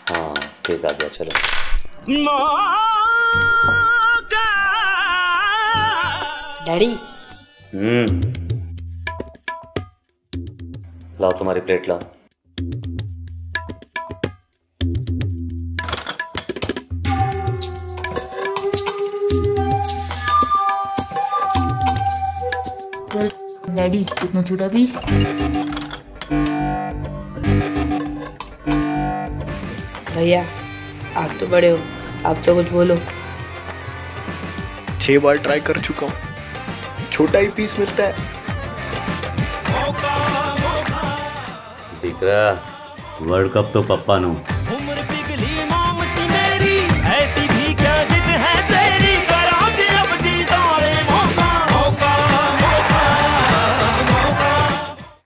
हाँ केक आ गया, चलो। डैडी। लाओ तुम्हारी प्लेट लाओ। डैडी कितना छोटा पीस। भैया आप तो बड़े हो, आप तो कुछ बोलो। 6 बार ट्राई कर चुका हूँ, छोटा ही पीस मिलता है। दिख रहा वर्ल्ड कप तो पप्पा नो।